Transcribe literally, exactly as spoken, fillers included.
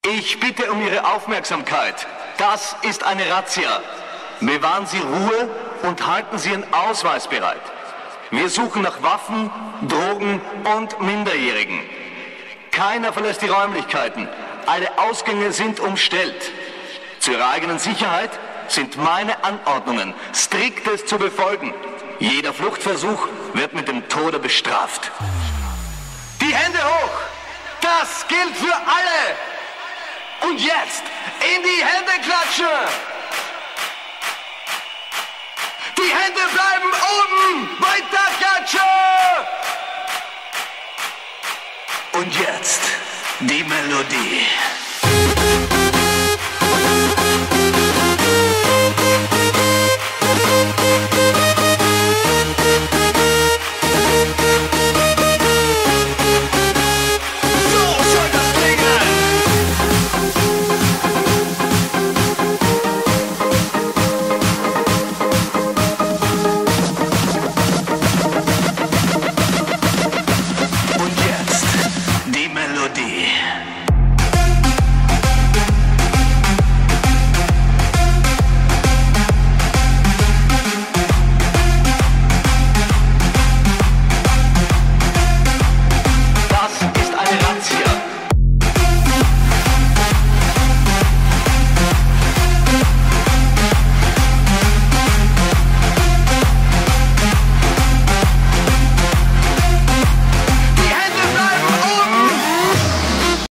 Ich bitte um Ihre Aufmerksamkeit. Das ist eine Razzia. Bewahren Sie Ruhe und halten Sie Ihren Ausweis bereit. Wir suchen nach Waffen, Drogen und Minderjährigen. Keiner verlässt die Räumlichkeiten. Alle Ausgänge sind umstellt. Zu Ihrer eigenen Sicherheit sind meine Anordnungen striktes zu befolgen. Jeder Fluchtversuch wird mit dem Tode bestraft. Die Hände hoch! Das gilt für alle! Und jetzt in die Hände klatschen! Die Hände bleiben oben! Weiter klatschen! Und jetzt die Melodie.